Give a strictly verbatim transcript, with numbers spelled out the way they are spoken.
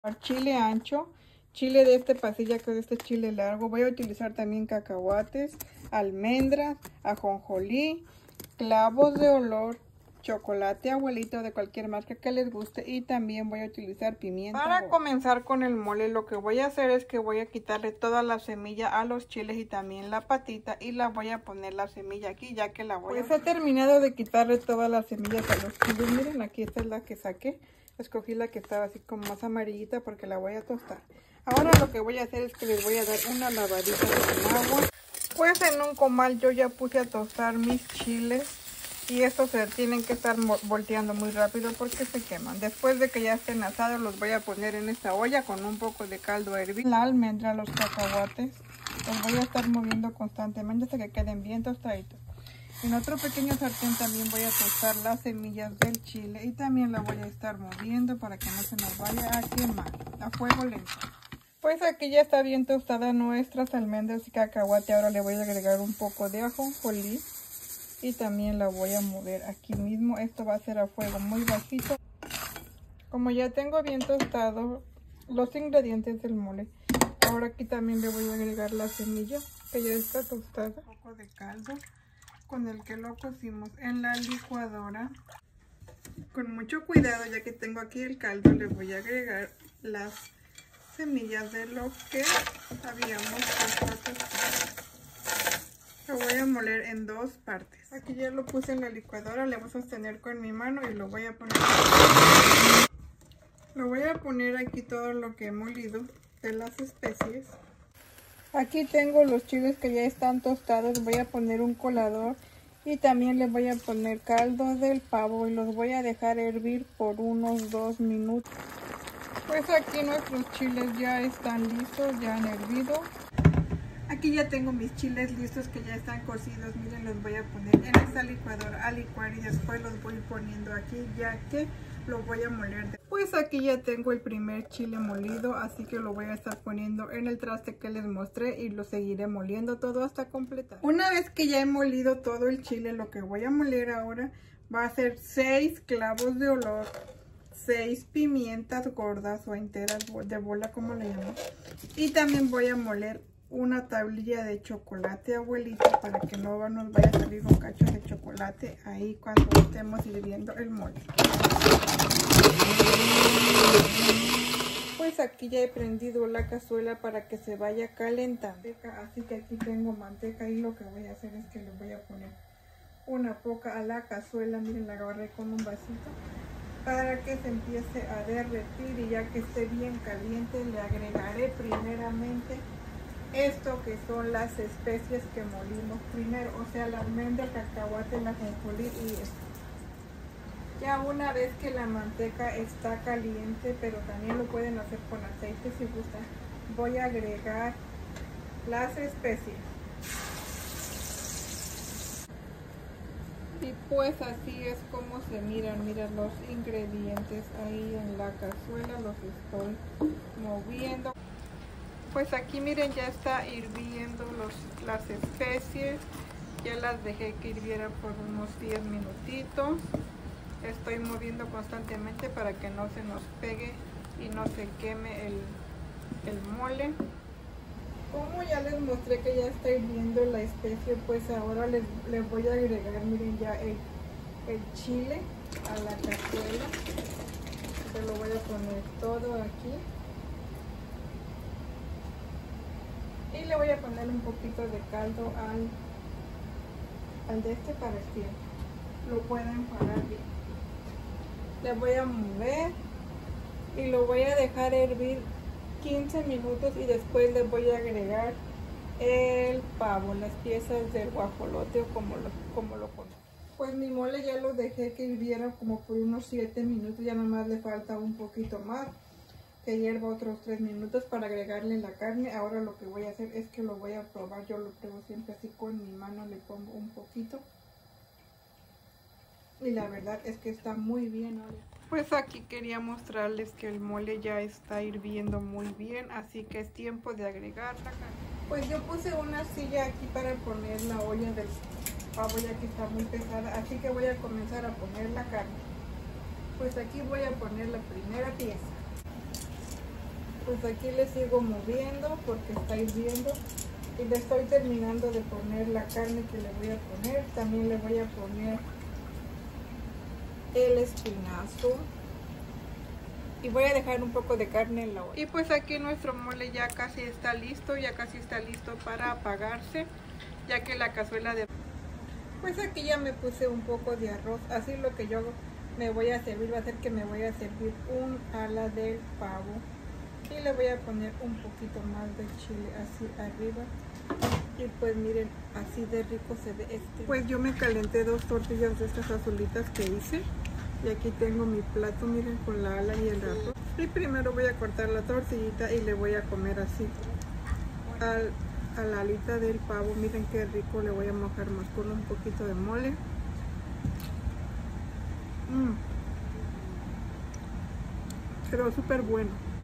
Chile ancho, chile de este pasilla, que es este chile largo. Voy a utilizar también cacahuates, almendras, ajonjolí, clavos de olor, chocolate abuelito de cualquier marca que les guste, y también voy a utilizar pimienta. Para comenzar con el mole, lo que voy a hacer es que voy a quitarle toda la semilla a los chiles y también la patita, y la voy a poner la semilla aquí, ya que la voy pues a... Pues he terminado de quitarle todas las semillas a los chiles. Miren, aquí esta es la que saqué. Escogí la que estaba así como más amarillita porque la voy a tostar. Ahora lo que voy a hacer es que les voy a dar una lavadita con agua. Pues en un comal yo ya puse a tostar mis chiles, y estos se tienen que estar volteando muy rápido porque se queman. Después de que ya estén asados, los voy a poner en esta olla con un poco de caldo a hervir. La almendra, los cacahuates, los voy a estar moviendo constantemente hasta que queden bien tostaditos. En otro pequeño sartén también voy a tostar las semillas del chile, y también la voy a estar moviendo para que no se nos vaya a quemar a fuego lento. Pues aquí ya está bien tostada nuestras almendras y cacahuate. Ahora le voy a agregar un poco de ajonjolí y también la voy a mover aquí mismo. Esto va a ser a fuego muy bajito. Como ya tengo bien tostado los ingredientes del mole, ahora aquí también le voy a agregar la semilla que ya está tostada. Un poco de caldo con el que lo cocimos en la licuadora. Con mucho cuidado, ya que tengo aquí el caldo, le voy a agregar las semillas de lo que habíamos puesto. Lo voy a moler en dos partes. Aquí ya lo puse en la licuadora, le voy a sostener con mi mano y lo voy a poner. Lo voy a poner aquí todo lo que he molido de las especies. Aquí tengo los chiles que ya están tostados. Voy a poner un colador y también le voy a poner caldo del pavo y los voy a dejar hervir por unos dos minutos. Pues aquí nuestros chiles ya están listos, ya han hervido. Aquí ya tengo mis chiles listos que ya están cocidos. Miren, los voy a poner en esta licuadora a licuar y después los voy poniendo aquí, ya que lo voy a moler. Pues aquí ya tengo el primer chile molido, así que lo voy a estar poniendo en el traste que les mostré y lo seguiré moliendo todo hasta completar. Una vez que ya he molido todo el chile, lo que voy a moler ahora va a ser seis clavos de olor, seis pimientas gordas o enteras de bola, como le llamo, y también voy a moler una tablilla de chocolate abuelito para que no nos vaya a salir un cacho de chocolate ahí cuando estemos hirviendo el mole. Pues aquí ya he prendido la cazuela para que se vaya calentando, así que aquí tengo manteca, y lo que voy a hacer es que le voy a poner una poca a la cazuela. Miren, la agarré con un vasito para que se empiece a derretir, y ya que esté bien caliente le agregaré primeramente esto que son las especies que molimos primero, o sea, la almendra, el cacahuate, la ajonjolí y esto. Ya una vez que la manteca está caliente, pero también lo pueden hacer con aceite si gustan, voy a agregar las especies. Y pues así es como se miran, miren los ingredientes ahí en la cazuela, los estoy moviendo. Pues aquí miren, ya está hirviendo los, las especies. Ya las dejé que hirvieran por unos diez minutitos. Estoy moviendo constantemente para que no se nos pegue y no se queme el, el mole. Como ya les mostré que ya está hirviendo la especie, pues ahora les, les voy a agregar, miren, ya el, el chile a la cazuela. Se lo voy a poner todo aquí. Y le voy a poner un poquito de caldo al, al de este para que lo puedan parar bien. Le voy a mover y lo voy a dejar hervir quince minutos, y después le voy a agregar el pavo, las piezas del guajolote o como lo, como lo conozco. Pues mi mole ya lo dejé que hirviera como por unos siete minutos, ya nomás le falta un poquito más, que hierva otros tres minutos para agregarle la carne. Ahora lo que voy a hacer es que lo voy a probar. Yo lo pruebo siempre así con mi mano, le pongo un poquito. Y la verdad es que está muy bien ahora. Pues aquí quería mostrarles que el mole ya está hirviendo muy bien, así que es tiempo de agregar la carne. Pues yo puse una silla aquí para poner la olla del pavo, ya que está muy pesada, así que voy a comenzar a poner la carne. Pues aquí voy a poner la primera pieza. Pues aquí le sigo moviendo porque estáis viendo. Y le estoy terminando de poner la carne que le voy a poner. También le voy a poner el espinazo. Y voy a dejar un poco de carne en la olla. Y pues aquí nuestro mole ya casi está listo. Ya casi está listo para apagarse. Ya que la cazuela de... Pues aquí ya me puse un poco de arroz. Así lo que yo me voy a servir va a ser que me voy a servir un ala del pavo. Y le voy a poner un poquito más de chile así arriba. Y pues miren, así de rico se ve este. Pues yo me calenté dos tortillas de estas azulitas que hice. Y aquí tengo mi plato, miren, con la ala y el arroz. Y primero voy a cortar la tortillita y le voy a comer así al, a la alita del pavo. Miren qué rico, le voy a mojar más con un poquito de mole. Mmm. Pero súper bueno.